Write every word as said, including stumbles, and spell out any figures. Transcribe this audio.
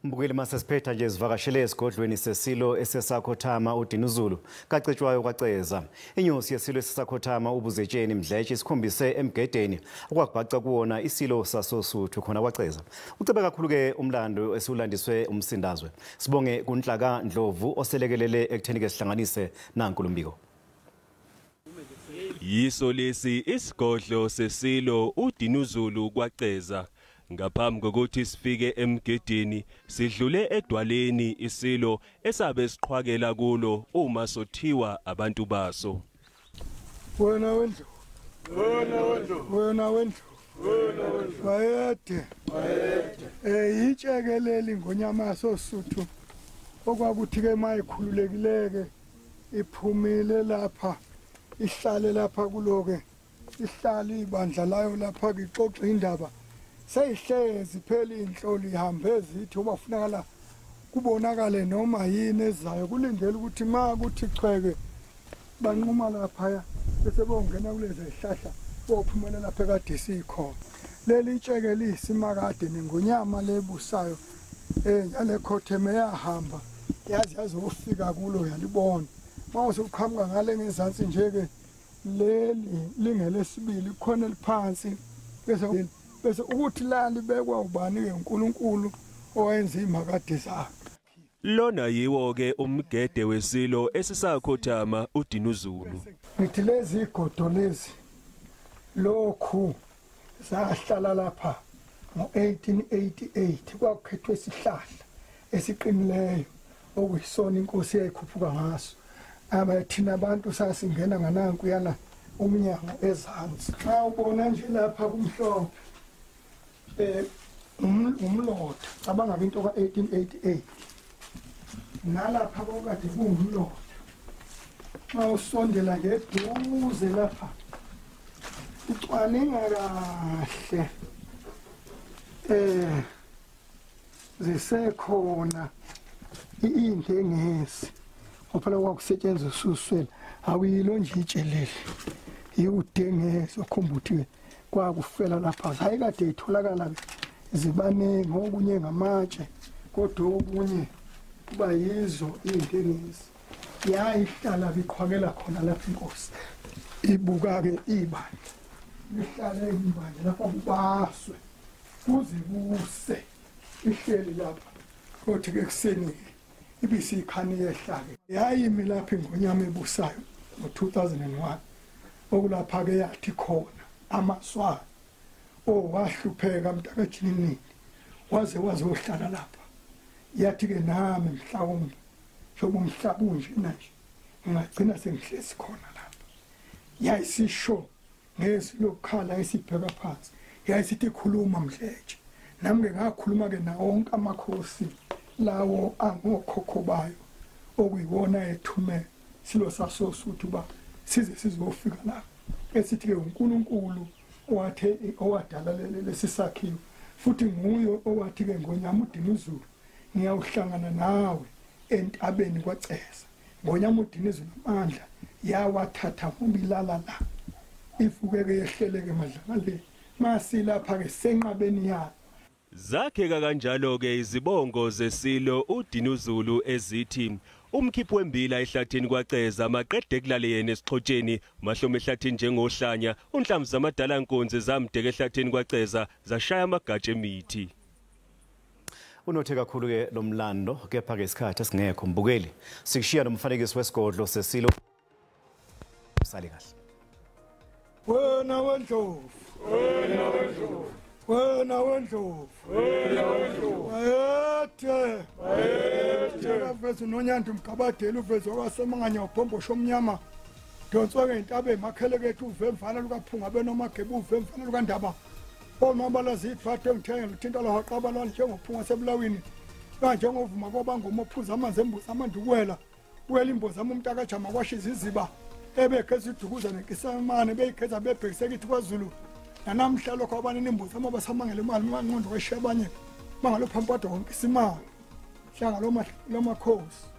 Mbukeli masesiphetha nje sivakashele esigodlweni sesilo esesakhothama uDinuzulu kacetshwayo kwaceza. Inyosi yesilo esesakhothama uBuzetsheni Mdletshe sikhombise emgedeni okwakubhaca kuwona isilo sasoSuthu khona kwaceza. Ucebe kakhulu ke umlando esiulandiswe umsindazwe. Sibonge kuNhlaka Ndlovu oselekelele ekutheni ke sihlanganise nankulumbiko. Yiso lesi isigodlo sesilo uDinuzulu kwaceza. Ngaphambi kokuthi sifike emgedeni sidlule edwaleni isilo esabe siqhwakela kulo uma sothiwa abantu baso. Wena wendlu wena wendlu wena wendlu wena wendlu bayede bayede eh itshekeleli ngonyama soSuthu okwakuthi ke mayikhululekileke iphumile lapha ihlale lapha kuloke ihlali ibandla layo lapha ixoxe indaba seyihlezi phela inhloli ihambe zithi obafunakala kubonakale noma yini ezayo kulindele ukuthi ma ukuthi chweke banquma lapha bese bongena kulezi zihlahla bophumela lapha ekade sikhona leli tsheke lisimakade nengonyama lebusayo eh yale khotheme yahamba yazi yazofika kulo yalibona mawuse uqhamuka ngale ngezansi nje ke leli lingelesibili khona liphansi bese bese ukuthi la libekwa ubani ke uNkulunkulu owenza imakade zakhe. Lona yiwo ke umgede wesilo esisakhothama uDinuzulu. Ngithi lezi igodo lezi lokhu sahlala lapha ngo eighteen eighty-eight kwakukhethwe isihlahla esiqinileyo okuyisona inkosi yayikhuphuka ngaso. Abathina abantu sasingena ngananku yana umnyango ezansi. Xa ubona nje lapha kumhlophe eh umlotha cabanga into ka eighteen eighty-eight nalapha kokade kungumlotha xa usondela ngeduze lapha ucwaninga kahle eh zisekhona iindengezi ophela kwakusetshenziswa ususwela awuyilo nje itshelele yiudengezi okhomba ukuthi kwakufela lapha hayikade itholakala zibaningi okunye ngamatshe kodwa okunye kuba yizo indengezi yayihlala biqhwakela khona lapha inkosi ibuka ke ibandla ihlale ibandla lapha kubaswe kuze kuse ihleli lapha kodwa ke kuseni ibisikhani yehlake yayimi lapha ingonyama ebusayo ngo two thousand one okulapha ke yathi khona amaswa owahlupheka mntaka Jinini waze wazohlala lapha yathi ke nami mhlawumbe shobo umhlabunje nanje ngagcina sengihlezi khona lapha yayisisho ngesilokhala esibheka phansi yayisithi khuluma Mdletshe nami ke ngakhuluma ke na wonke amakhosi lawo angokhokho bayo okuyiwona ethume silo sasoSuthu ba size sizofika lapha esithi ke uNkulunkulu owathe owadala lesisakhiwo futhi nguyo owathi ke ngonyama uDinuzulu ngiyawuhlangana nawe entabeni kwaceza ngonyama uDinuzulu amandla yawathatha umbilala la ifuke ke yehleleke madlangale masilapha ke senqabeni yakhe. Zakheka kanjalo ke izibongo zesilo uDinuzulu ezithi umkhiphi wembila ehlathini kwaceza maqede kulale yena esixhotsheni mahlome ehlathini njengohlanya unhlamvu zamadala nkonzi zamdeke ehlathini kwaceza zashaya amagatshe emithi. Unothe kakhulu ke lomlando kepha ke isikhathi esingekho mbukeli sikushiya nomfanekiso wesigodlo sesilo sali kahle. Wena wendlovu wena wendlovu wena wendlovu wena wendlovu bayethe bayethe kaveze nonyanda umgabadela uveze okwasemanganya ubhombo shomnyama donswa ke intabe emakhele kethu uvemfana lukaphunga benomagebe uvemfana lukandaba omabala ziphathe ngithenge luthinta la waqabala njengophunga sebulawini kanje ngovuma kwabangoma ophuza amanzi embuzi amandukwela wela imbozi amumntaka jama kwashiza iziba ebekhetha idukuza nenkisamane beyikheza bebhekise kithi kwaZulu nanamhla lokho abanini imbuzi amabasamangele imali manqondo kweshiya abanye mangalo phampado wonke isimanga hlanga lo makhosi.